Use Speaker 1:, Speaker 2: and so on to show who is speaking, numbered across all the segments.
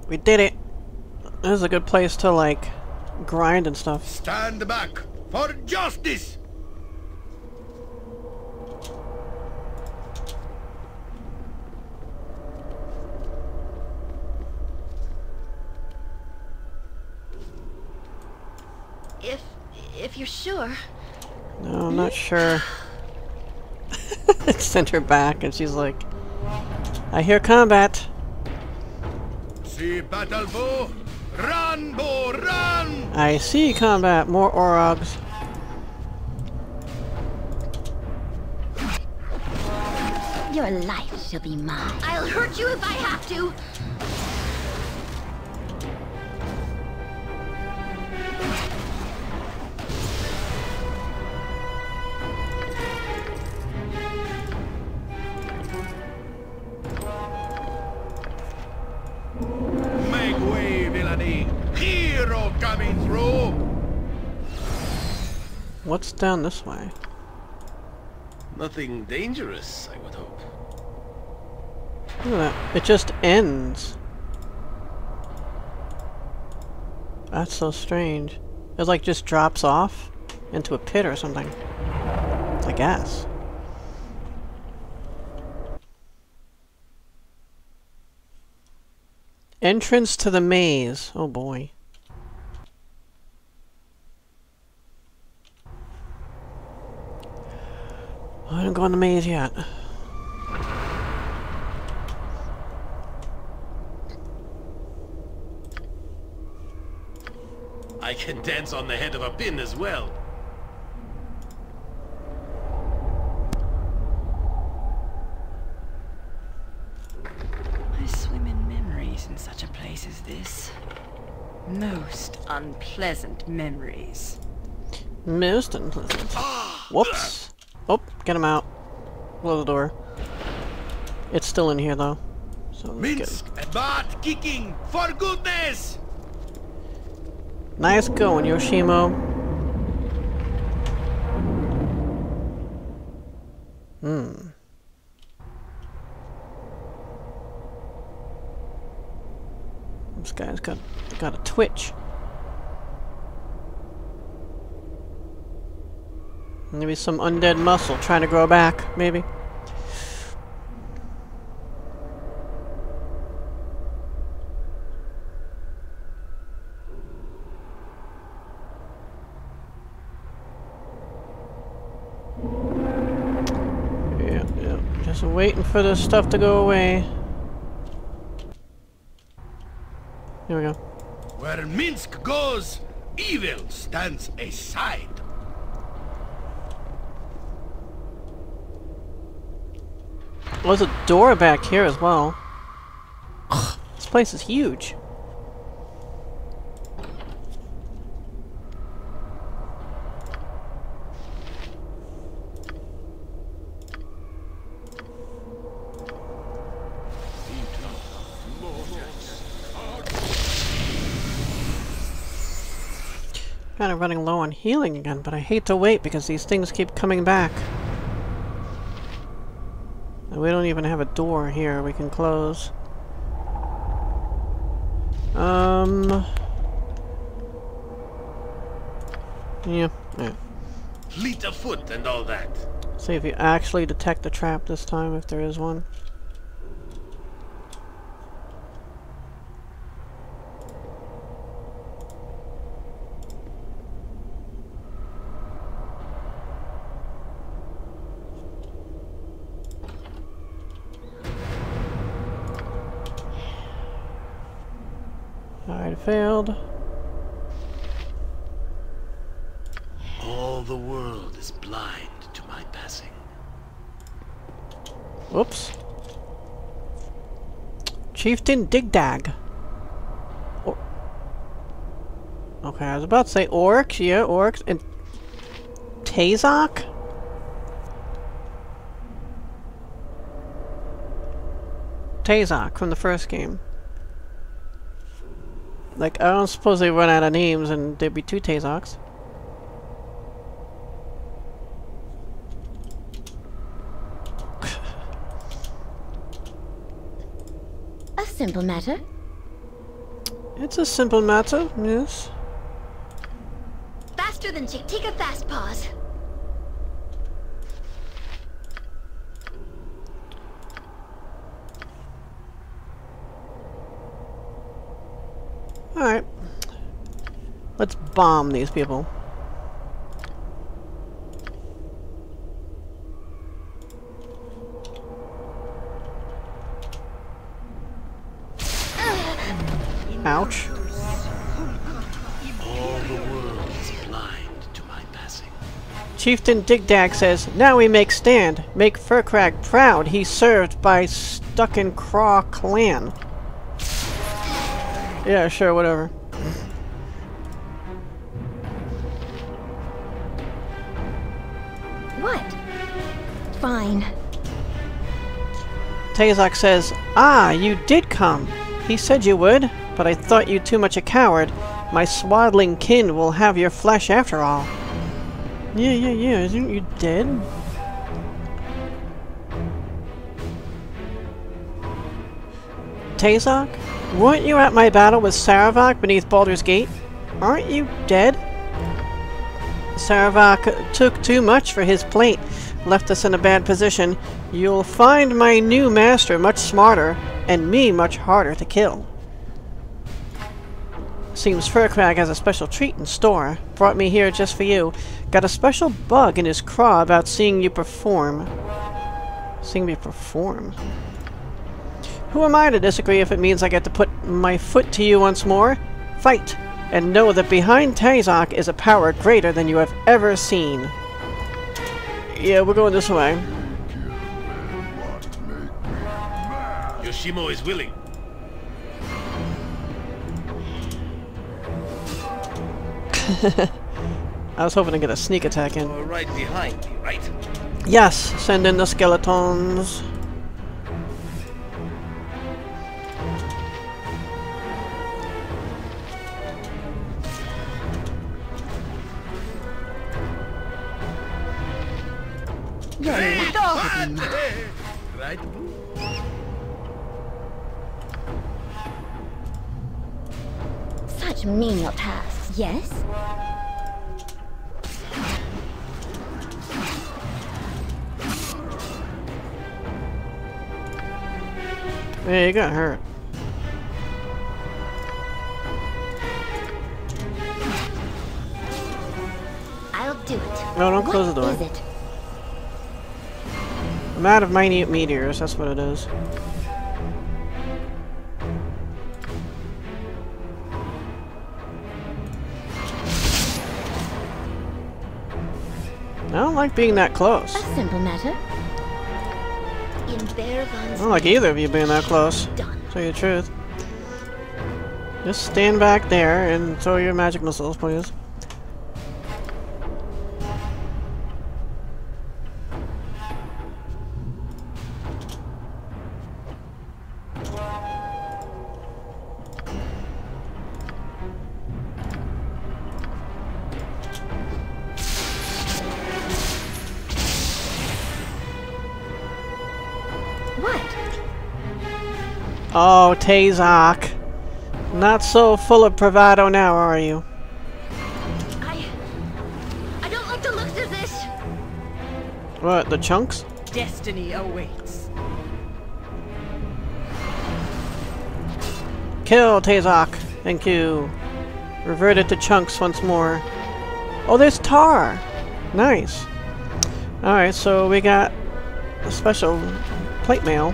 Speaker 1: We did it! This is a good place to, like, grind and stuff.
Speaker 2: Stand back for justice!
Speaker 3: If you're sure.
Speaker 1: No, I'm not sure. Sent her back and she's like, I hear combat.
Speaker 2: See battle bow, run bow, run!
Speaker 1: I see combat, more Orogs.
Speaker 3: Your life shall be mine. I'll hurt you if I have to.
Speaker 2: Make way, villainy! Hero coming through!
Speaker 1: What's down this way?
Speaker 2: Nothing dangerous, I would hope.
Speaker 1: Look at that. It just ends. That's so strange. It like just drops off into a pit or something. I guess. Entrance to the maze. Oh boy. I haven't gone to the maze yet.
Speaker 2: I can dance on the head of a pin as well.
Speaker 4: I swim in memories in such a place as this. Most unpleasant memories.
Speaker 1: Most unpleasant. Whoops. Oh, get him out. Close the door. It's still in here though. So
Speaker 2: Minsk, butt kicking, for goodness!
Speaker 1: Nice going, Yoshimo. This guy's got a twitch. Maybe some undead muscle trying to grow back, maybe. Yeah. Just waiting for this stuff to go away. Here we go.
Speaker 2: Where Minsk goes, evil stands aside.
Speaker 1: There's a door back here as well. This place is huge. Kind of running low on healing again, but I hate to wait because these things keep coming back. And we don't even have a door here we can close. Yeah.
Speaker 2: Fleet of foot and all that.
Speaker 1: See if you actually detect the trap this time, if there is one. Alright, it failed.
Speaker 2: All the world is blind to my passing.
Speaker 1: Whoops. Chieftain Digdag. Okay, I was about to say orcs. Yeah, orcs. And Tazok? Tazok from the first game. Like, I don't suppose they run out of names and there'd be two Tazoks.
Speaker 3: A simple matter.
Speaker 1: It's a simple matter, yes.
Speaker 3: Faster than Chick. Take a fast pause.
Speaker 1: Alright. Let's bomb these people. Ouch.
Speaker 2: All the world is blind to my passing.
Speaker 1: Chieftain Digdag says, now we make stand. Make Furcrag proud. He's served by Stuck-in Craw clan. Yeah, sure, whatever.
Speaker 3: What? Fine.
Speaker 1: Tazok says, ah, you did come. He said you would, but I thought you too much a coward. My swaddling kin will have your flesh after all. Yeah, isn't you dead? Tazok? Weren't you at my battle with Saravak beneath Baldur's Gate? Aren't you dead? Saravak took too much for his plate, left us in a bad position. You'll find my new master much smarter, and me much harder to kill. Seems Furcrag has a special treat in store. Brought me here just for you. Got a special bug in his craw about seeing you perform. Seeing me perform? Who am I to disagree if it means I get to put my foot to you once more? Fight! And know that behind Tazok is a power greater than you have ever seen. Yeah, we're going this way.
Speaker 2: Yoshimo is willing.
Speaker 1: I was hoping to get a sneak attack in.
Speaker 2: Right behind me, right?
Speaker 1: Yes, send in the skeletons.
Speaker 2: Right, boo?
Speaker 3: Such menial tasks, yes?
Speaker 1: Yeah, you got hurt.
Speaker 3: I'll do it.
Speaker 1: No, don't close the door.
Speaker 3: What is it?
Speaker 1: I'm out of minute meteors, that's what it is. I don't like being that close.
Speaker 3: A simple matter.
Speaker 1: I don't like either of you being that close.
Speaker 3: Done.
Speaker 1: Tell you the truth. Just stand back there and throw your magic missiles, please. Oh, Tazok. Not so full of bravado now, are you?
Speaker 3: I don't like the looks of this.
Speaker 1: What, the chunks?
Speaker 4: Destiny awaits.
Speaker 1: Kill, Tazok. Thank you. Reverted to chunks once more. Oh, there's Taar. Nice. Alright, so we got a special plate mail.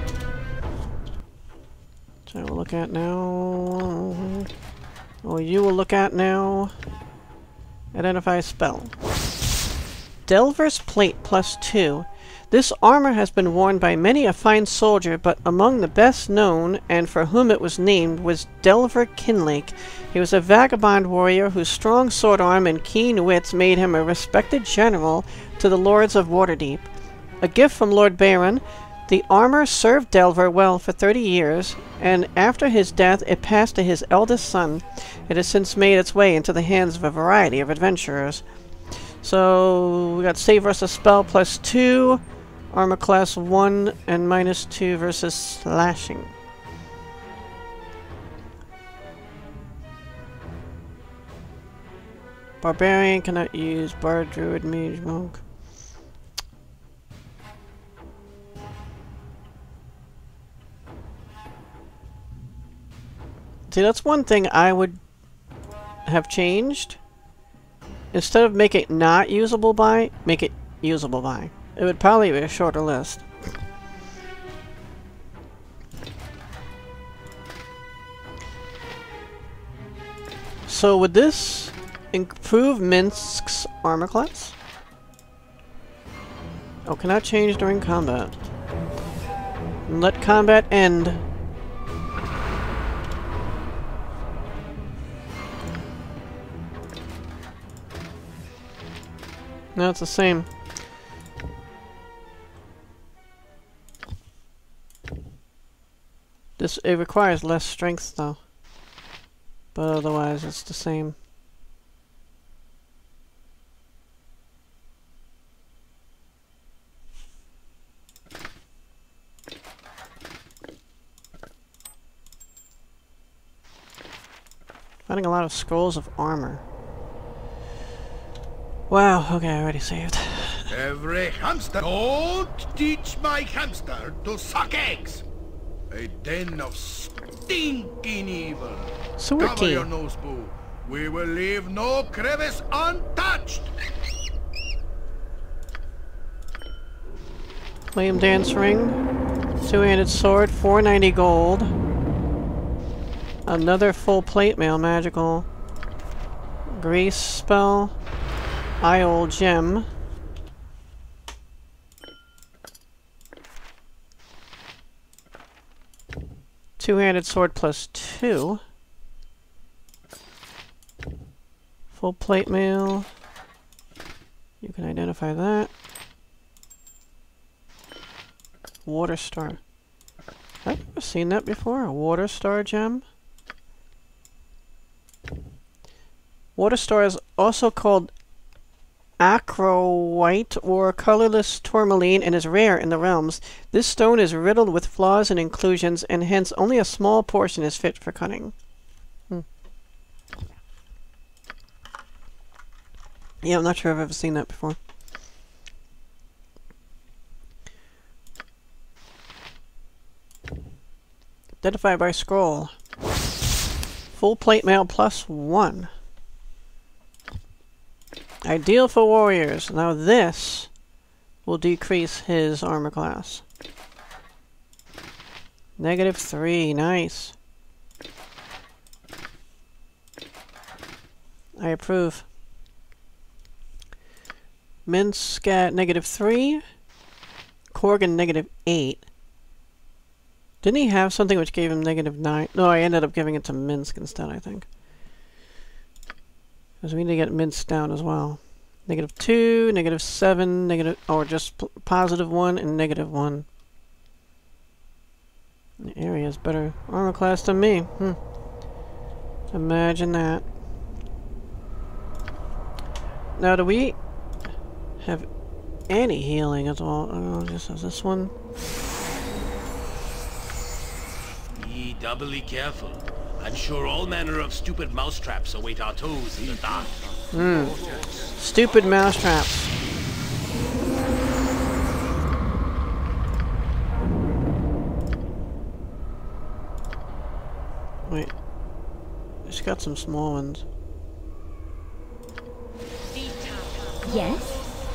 Speaker 1: I will look at now. Oh, you will look at now. Identify spell. Delver's Plate +2. This armor has been worn by many a fine soldier, but among the best known, and for whom it was named, was Delver Kinlake. He was a vagabond warrior whose strong sword arm and keen wits made him a respected general to the lords of Waterdeep. A gift from Lord Baron, the armor served Delver well for 30 years, and after his death it passed to his eldest son. It has since made its way into the hands of a variety of adventurers. So, we got save versus spell +2, armor class 1, and -2 versus slashing. Barbarian cannot use Bard, Druid, Mage, Monk. See, that's one thing I would have changed. Instead of make it not usable by, make it usable by. It would probably be a shorter list. So would this improve Minsk's armor class? Oh, cannot change during combat. Let combat end. No, it's the same. It requires less strength though. But otherwise it's the same. Finding a lot of scrolls of armor. Wow, okay, I already saved.
Speaker 2: Every hamster. Don't teach my hamster to suck eggs. A den of stinking evil.
Speaker 1: Sewer
Speaker 2: Cover
Speaker 1: key.
Speaker 2: your nose, Boo. We will leave no crevice untouched.
Speaker 1: Flame dance ring. Two-handed sword, 490 gold. Another full plate mail magical. Grease spell. Iol gem. Two-handed sword plus 2. Full plate mail. You can identify that. Water star. I've never seen that before. A water star gem. Water star is also called acro-white or colorless tourmaline and is rare in the realms. This stone is riddled with flaws and inclusions, and hence only a small portion is fit for cutting. Yeah, I'm not sure I've ever seen that before. Identify by scroll. Full plate mail plus 1. Ideal for warriors. Now this will decrease his armor class. -3. Nice. I approve. Minsk at -3. Corgan -8. Didn't he have something which gave him -9? No, I ended up giving it to Minsk instead, I think. Because we need to get Minsk down as well. -2, -7, or just +1 and -1. The area is better armor class than me. Imagine that. Now, do we have any healing at all? Oh, just has this one.
Speaker 5: Be doubly careful. I'm sure all manner of stupid mousetraps await our toes in the dark.
Speaker 1: Stupid mousetraps. Wait. It's got some small ones.
Speaker 3: Yes?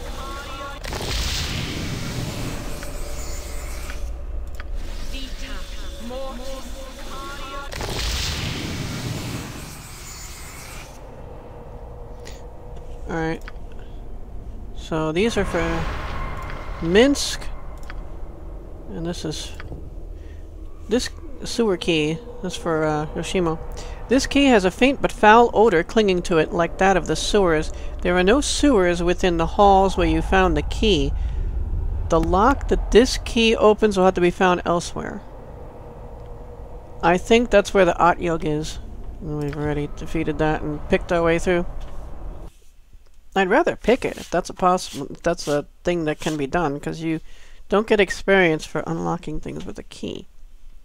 Speaker 1: Alright. So these are for Minsk. And this is... This sewer key is for Yoshimo. This key has a faint but foul odor clinging to it like that of the sewers. There are no sewers within the halls where you found the key. The lock that this key opens will have to be found elsewhere. I think that's where the Atyog is. We've already defeated that and picked our way through. I'd rather pick it if that's a thing that can be done, because you don't get experience for unlocking things with a key.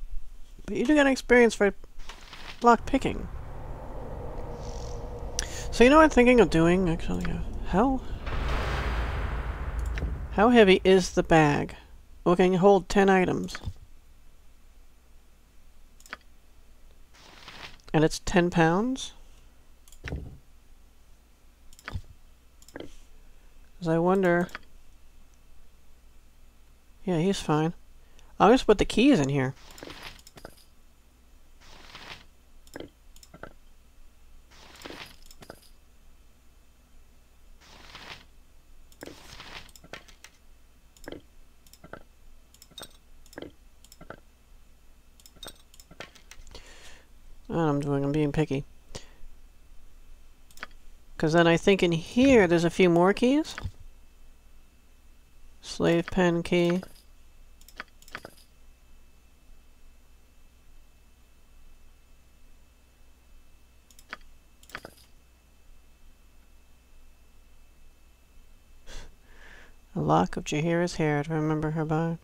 Speaker 1: But you do get experience for lock picking. So you know what I'm thinking of doing, actually? How heavy is the bag? Well, can you hold 10 items? And it's 10 pounds? Because I wonder... Yeah, he's fine. I'll just put the keys in here. I'm being picky. Because then I think in here there's a few more keys. Slave pen key. A lock of Jaheira's hair to remember her by.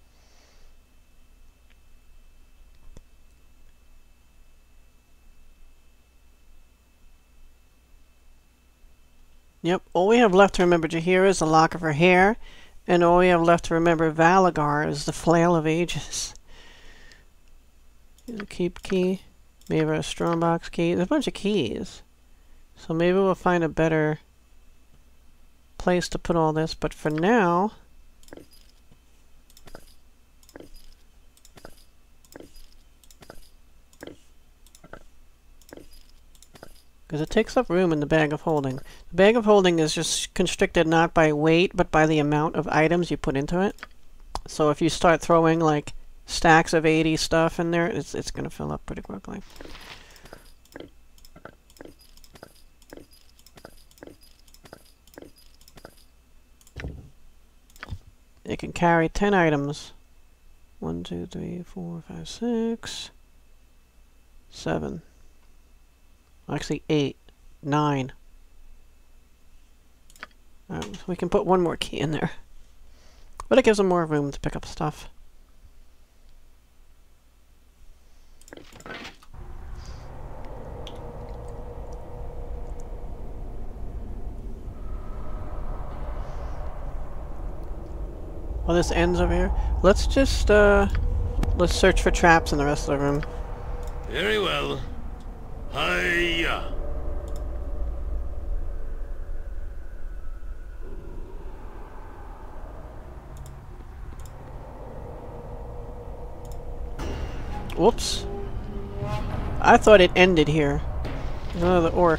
Speaker 1: Yep, all we have left to remember Jaheira is the lock of her hair, and all we have left to remember Valagar is the flail of ages. Here's a keep key, maybe a strongbox key. There's a bunch of keys. So maybe we'll find a better place to put all this, but for now... Because it takes up room in the bag of holding. The bag of holding is just constricted not by weight, but by the amount of items you put into it. So if you start throwing like stacks of 80 stuff in there, it's going to fill up pretty quickly. It can carry 10 items. 1, 2, 3, 4, 5, 6, 7. Actually, 8, 9. We can put one more key in there. But it gives them more room to pick up stuff. Well, this ends over here. Let's just, let's search for traps in the rest of the room.
Speaker 5: Very well. Hiya!
Speaker 1: Whoops. I thought it ended here. There's another orc.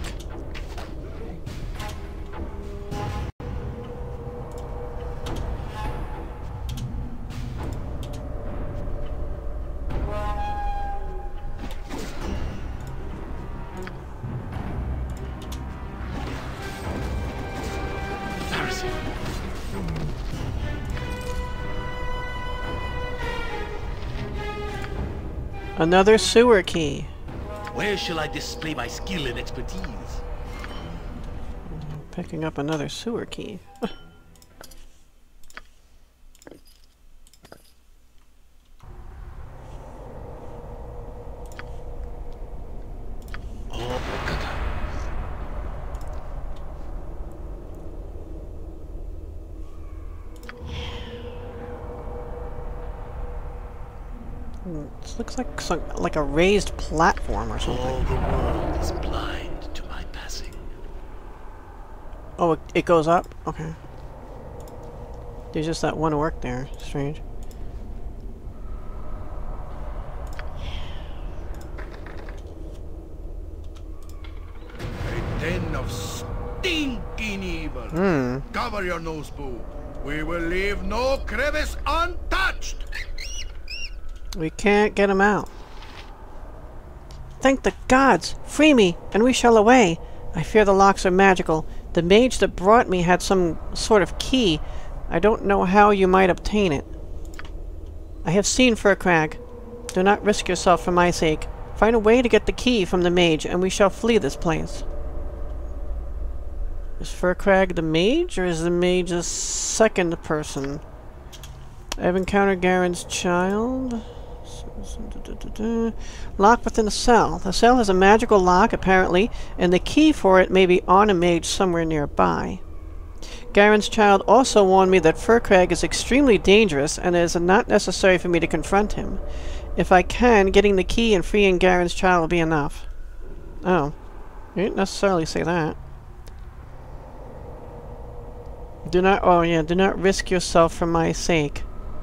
Speaker 1: Another sewer key.
Speaker 5: Where shall I display my skill and expertise?
Speaker 1: Picking up another sewer key. This looks like a raised platform or something.
Speaker 5: All the world is blind to my passing.
Speaker 1: Oh, it goes up? Okay. There's just that one orc there. Strange.
Speaker 2: A den of stinking evil. Cover your nose, boo. We will leave no crevice untouched.
Speaker 1: We can't get him out. Thank the gods! Free me, and we shall away. I fear the locks are magical. The mage that brought me had some sort of key. I don't know how you might obtain it. I have seen Faerûn. Do not risk yourself for my sake. Find a way to get the key from the mage, and we shall flee this place. Is Faerûn the mage, or is the mage a second person? I've encountered Garen's child. Lock within a cell. The cell has a magical lock, apparently, and the key for it may be on a mage somewhere nearby. Garen's child also warned me that Furcrag is extremely dangerous, and it is not necessary for me to confront him. If I can, getting the key and freeing Garen's child will be enough. Oh. You didn't necessarily say that. Do not risk yourself for my sake.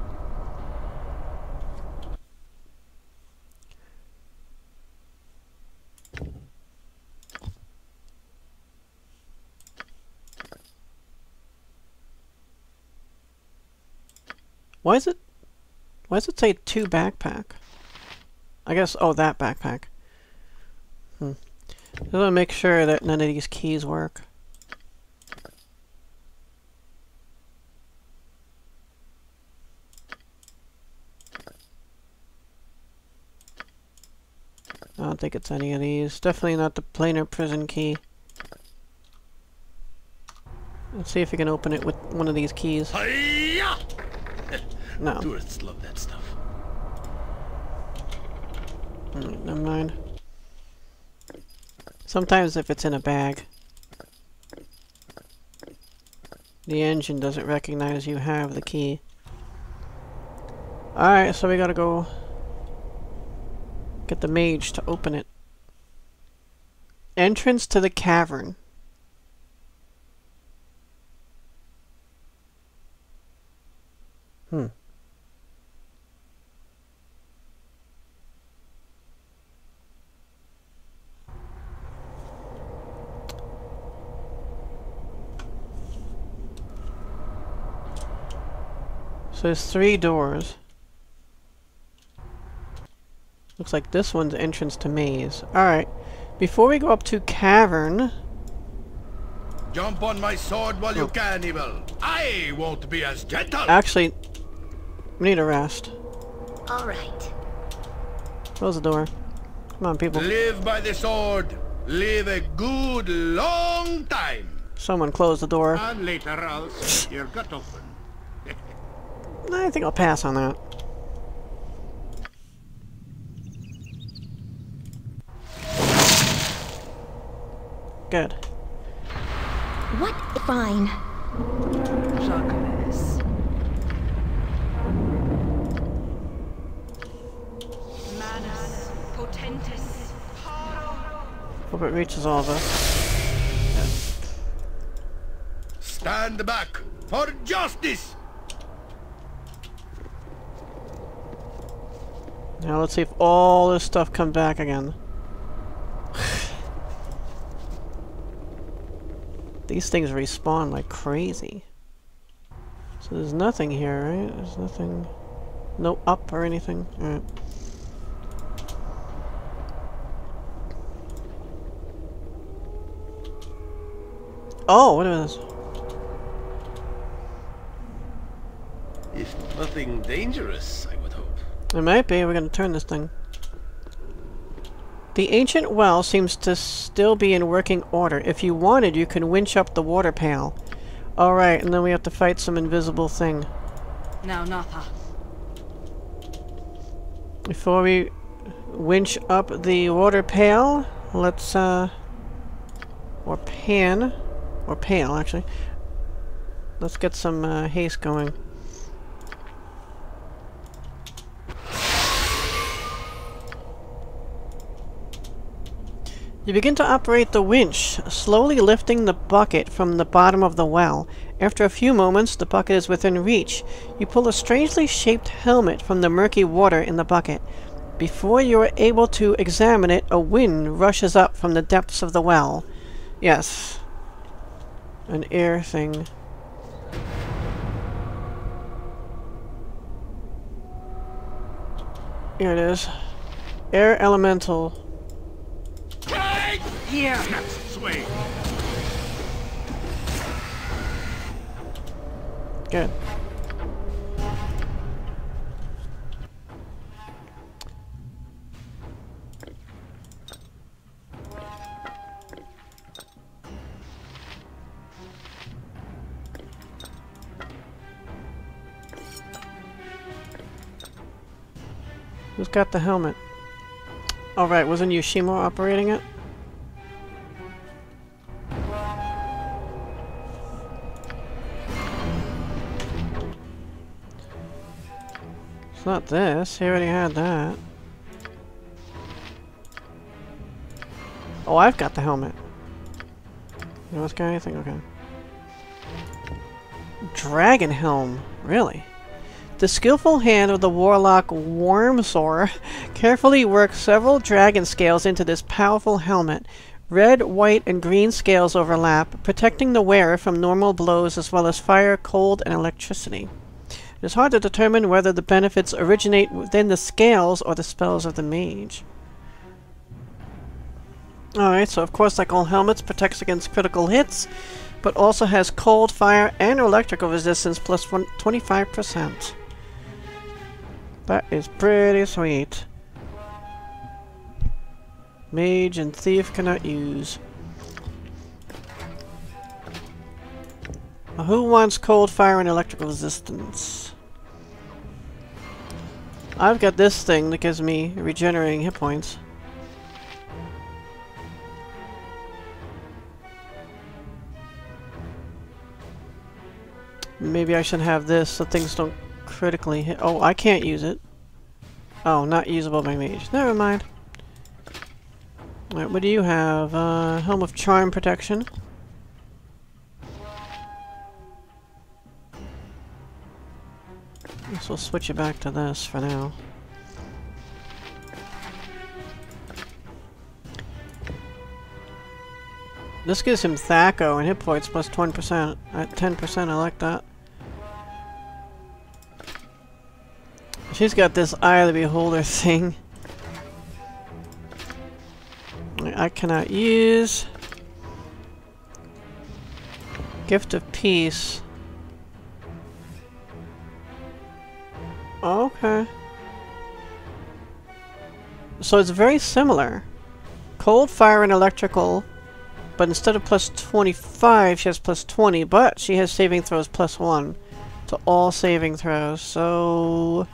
Speaker 1: Why does it say 2 backpack? I guess, oh, that backpack. I want to make sure that none of these keys work. I don't think it's any of these. Definitely not the planar prison key. Let's see if we can open it with one of these keys.
Speaker 5: Hi-ya!
Speaker 1: No.
Speaker 5: Tourists love that stuff.
Speaker 1: Never mind. Sometimes if it's in a bag, the engine doesn't recognize you have the key. Alright, so we gotta go get the mage to open it. Entrance to the cavern. So there's 3 doors. Looks like this one's entrance to maze. Alright. Before we go up to cavern...
Speaker 2: Jump on my sword while you can, evil. I won't be as gentle.
Speaker 1: Actually, we need a rest.
Speaker 3: All right.
Speaker 1: Close the door. Come on, people.
Speaker 2: Live by the sword. Live a good long time.
Speaker 1: Someone close the door.
Speaker 2: And later I'll see your gut open.
Speaker 1: I think I'll pass on that. Good.
Speaker 3: What? Fine.
Speaker 4: Jacques. Manus potentis.
Speaker 1: Hope it reaches all of us.
Speaker 2: Stand back for justice.
Speaker 1: Now let's see if all this stuff comes back again. These things respawn like crazy. So there's nothing here, right? There's nothing... No up or anything. Alright. Oh, what is this?
Speaker 5: If nothing dangerous, I would hope.
Speaker 1: It might be. We're gonna turn this thing. The ancient well seems to still be in working order. If you wanted, you can winch up the water pail. Alright, and then we have to fight some invisible thing.
Speaker 4: Now, Natha.
Speaker 1: Before we winch up the water pail, let's, or pail, actually. Let's get some, haste going. You begin to operate the winch, slowly lifting the bucket from the bottom of the well. After a few moments, the bucket is within reach. You pull a strangely shaped helmet from the murky water in the bucket. Before you are able to examine it, a wind rushes up from the depths of the well. Yes. An air thing. Here it is. Air elemental.
Speaker 4: Here.
Speaker 2: Swing.
Speaker 1: Good. Who's got the helmet? Oh right, wasn't Yoshimo operating it? It's not this. He already had that. Oh, I've got the helmet. You know, got anything? Okay. Dragon helm. Really? The skillful hand of the warlock Wormsor carefully works several dragon scales into this powerful helmet. Red, white, and green scales overlap, protecting the wearer from normal blows as well as fire, cold, and electricity. It is hard to determine whether the benefits originate within the scales or the spells of the mage. Alright, so of course, like all helmets, protects against critical hits, but also has cold, fire, and electrical resistance plus 25%. That is pretty sweet. Mage and thief cannot use. Now, who wants cold, fire, and electrical resistance? I've got this thing that gives me regenerating hit points. Maybe I should have this so things don't critically hit. Oh, I can't use it. Oh, not usable by mage. Never mind. Alright, what do you have? Helm of Charm Protection. Guess we'll switch it back to this for now. This gives him Thaco and hit points plus 20%. At 10%, I like that. She's got this Eye of the Beholder thing. I cannot use. Gift of Peace. Okay. So it's very similar. Cold, fire, and electrical. But instead of plus 25, she has plus 20. But she has saving throws plus 1 to all saving throws. So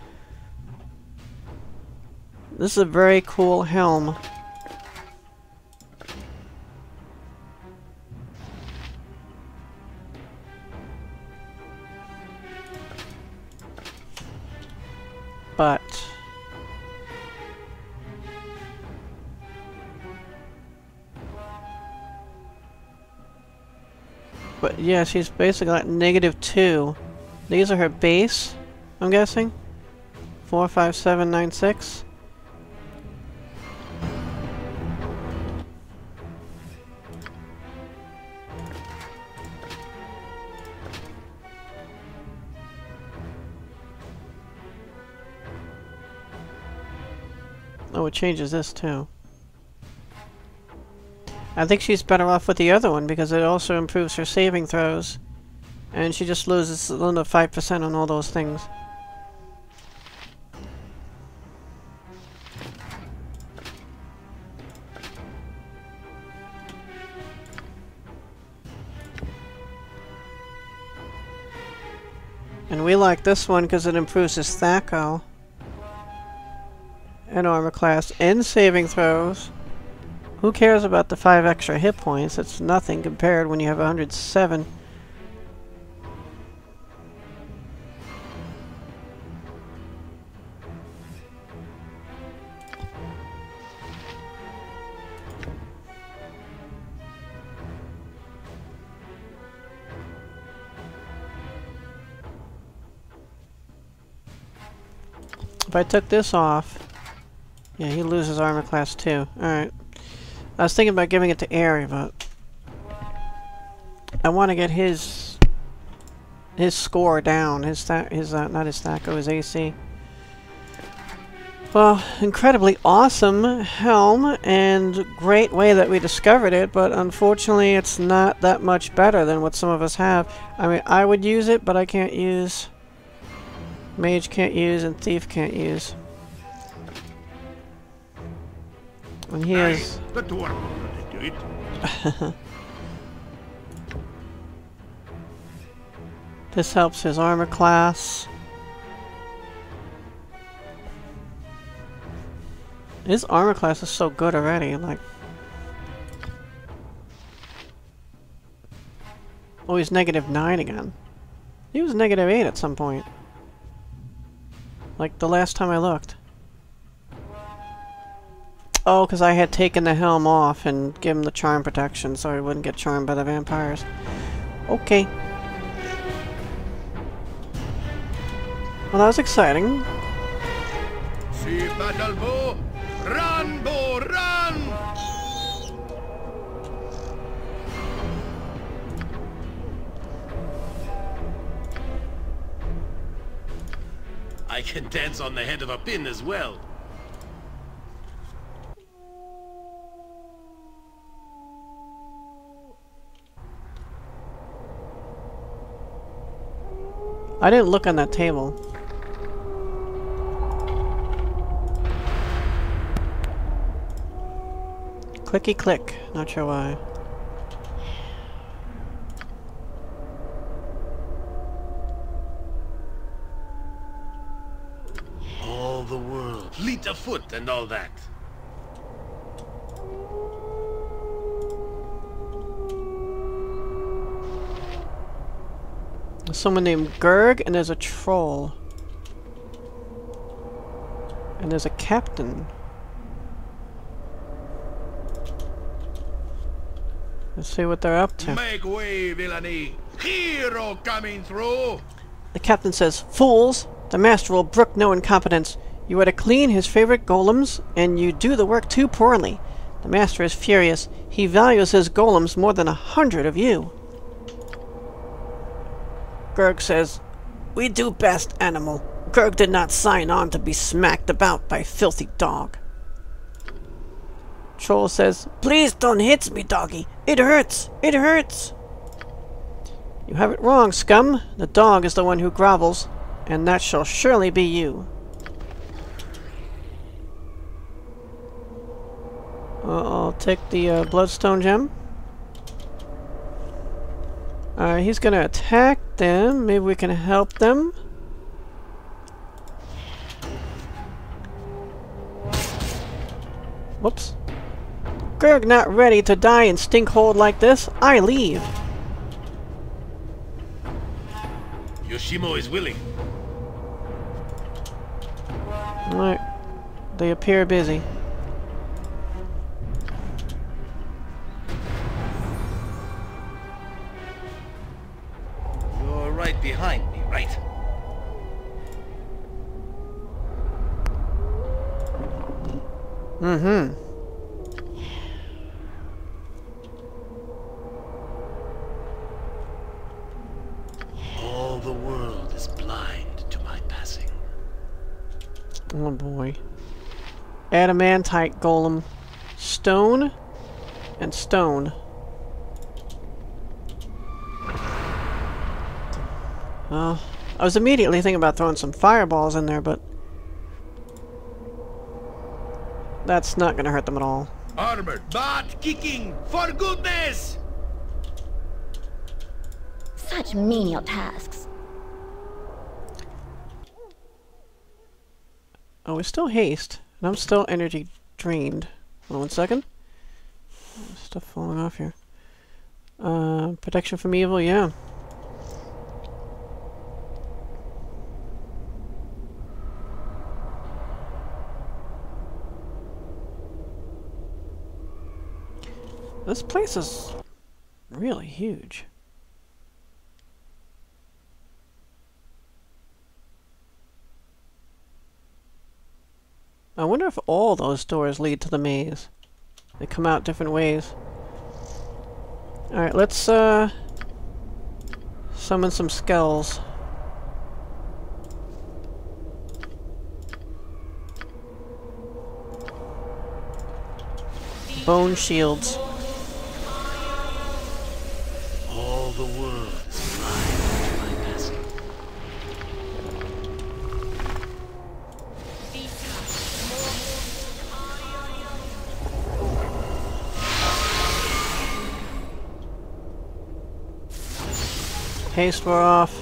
Speaker 1: this is a very cool helm. But yeah, she's basically at -2. These are her base, I'm guessing. 4, 5, 7, 9, 6. Oh, it changes this too. I think she's better off with the other one because it also improves her saving throws. And she just loses a little 5% on all those things. And we like this one because it improves his Thaco. And armor class and saving throws. Who cares about the 5 extra hit points? It's nothing compared when you have 107. If I took this off, yeah, he loses armor class too. Alright. I was thinking about giving it to Aerie, but I want to get his score down. Not his Thaco, his AC. Well, incredibly awesome helm, and great way that we discovered it, but unfortunately it's not that much better than what some of us have. I mean, I would use it, but I can't use. Mage can't use, and Thief can't use. And he is...
Speaker 2: The dwarf will do it.
Speaker 1: This helps his armor class. His armor class is so good already, like... Oh, he's -9 again. He was -8 at some point. Like, the last time I looked. Oh, because I had taken the helm off and given him the charm protection so he wouldn't get charmed by the vampires. Okay. Well, that was exciting.
Speaker 2: See battle bow, run bow, run!
Speaker 5: I can dance on the head of a pin as well.
Speaker 1: I didn't look on that table. Clicky click. Not sure why.
Speaker 5: All the world, fleet of foot and all that.
Speaker 1: There's someone named Gurg, and there's a troll. And there's a captain. Let's see what they're up to.
Speaker 2: Make way, villainy! Hero coming through!
Speaker 1: The captain says, "Fools! The master will brook no incompetence. You are to clean his favorite golems, and you do the work too poorly. The master is furious. He values his golems more than 100 of you." Gurg says, "We do best, animal. Gurg did not sign on to be smacked about by filthy dog." Troll says, "Please don't hit me, doggy. It hurts. It hurts." "You have it wrong, scum. The dog is the one who grovels, and that shall surely be you." I'll take the bloodstone gem. He's gonna attack them. Maybe we can help them. Whoops. Gurg not ready to die in stinkhold like this. I leave.
Speaker 5: Yoshimo is willing.
Speaker 1: Alright. They appear busy.
Speaker 5: You're right behind me, right?
Speaker 1: Mm-hmm.
Speaker 5: All the world is blind to my passing.
Speaker 1: Oh boy. Adamantite golem. Stone and stone. I was immediately thinking about throwing some fireballs in there, but that's not gonna hurt them at all.
Speaker 2: Armored, butt kicking, for goodness!
Speaker 3: Such menial tasks.
Speaker 1: Oh, we still haste, and I'm still energy drained. Hold on 1 second. Stuff falling off here. Protection from evil, yeah. This place is really huge. I wonder if all those doors lead to the maze. They come out different ways. Alright, let's summon some skulls. Bone shields.
Speaker 5: All the world is blind to my passing.
Speaker 1: Haste, we're off.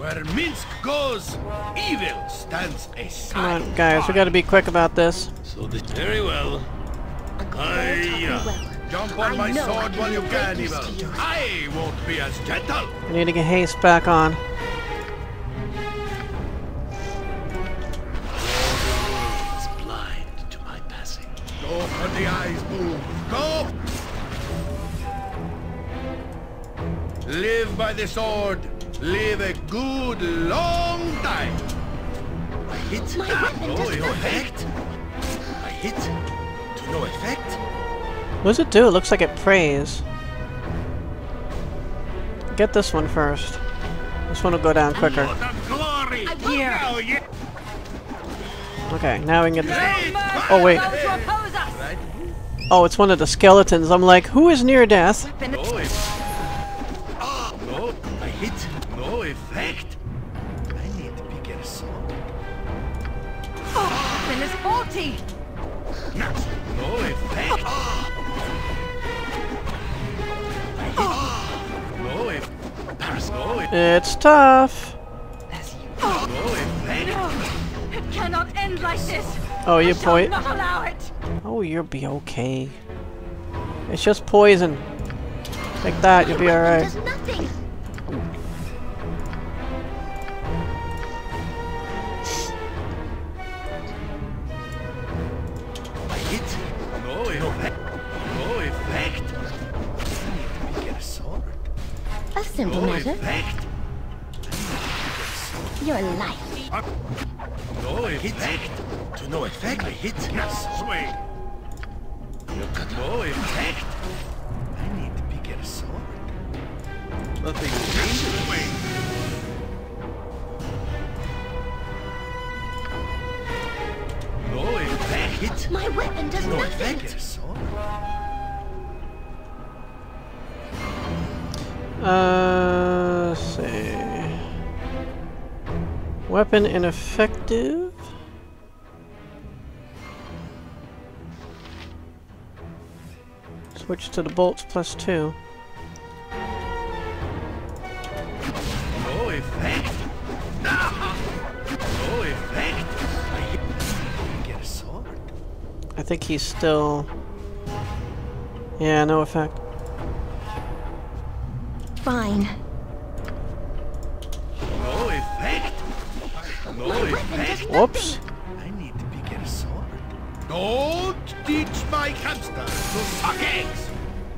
Speaker 2: Where Minsk goes, evil stands aside.
Speaker 1: Come on, guys, we gotta be quick about this.
Speaker 5: So this very well.
Speaker 2: Jump on my sword while you can, evil. I won't be as gentle.
Speaker 1: We need to get haste back on.
Speaker 5: It's blind to my passing.
Speaker 2: Go for the eyes, Boom. Go! Live by the sword. Live a good long time. I hit.
Speaker 3: My weapon
Speaker 2: No
Speaker 3: does
Speaker 2: effect. I hit. To no effect.
Speaker 1: What does it do? It looks like it prays. Get this one first. This one will go down quicker.
Speaker 2: The glory.
Speaker 4: Here.
Speaker 2: Oh, yeah.
Speaker 1: Okay, now we can get this. Oh, wait.
Speaker 4: Those who oppose us.
Speaker 2: Right.
Speaker 1: Oh, it's one of the skeletons. I'm like, who is near death?
Speaker 2: No effect. No. I hit. No effect. I need bigger sword.
Speaker 4: Weapon is faulty.
Speaker 2: Next. No effect. I hit. No effect. No effect.
Speaker 1: It's tough.
Speaker 4: As you
Speaker 2: No effect.
Speaker 4: know, it cannot end like this.
Speaker 1: Oh, you
Speaker 4: I shall
Speaker 1: point.
Speaker 4: not allow it.
Speaker 1: Oh, you'll be okay. It's just poison. Like that, you'll be alright.
Speaker 3: Does nothing.
Speaker 2: I hit. No effect. No effect. I need bigger sword.
Speaker 3: A simple
Speaker 2: No
Speaker 3: matter.
Speaker 2: effect.
Speaker 3: Your life.
Speaker 2: No effect. To no effect. I hit. Yes, swing. No effect. I need bigger sword. Nothing changes. Swing. No effect. Hit.
Speaker 3: My weapon does
Speaker 2: No
Speaker 3: nothing.
Speaker 2: effect. Sword.
Speaker 1: Let's see. Weapon ineffective. Switch to the bolts +2.
Speaker 2: No effect. No effect. I hit. Bigger sword.
Speaker 1: I think he's still... Yeah, no effect.
Speaker 3: Fine.
Speaker 2: No effect. No
Speaker 3: My weapon does
Speaker 2: effect.
Speaker 1: Whoops.
Speaker 2: I need bigger sword. Don't teach my hamster to suck eggs.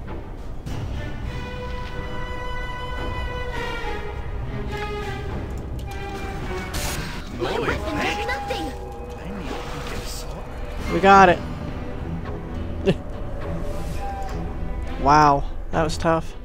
Speaker 3: My
Speaker 2: No
Speaker 3: weapon does
Speaker 2: effect.
Speaker 3: nothing.
Speaker 2: I need bigger sword.
Speaker 1: We got it. Wow, that was tough.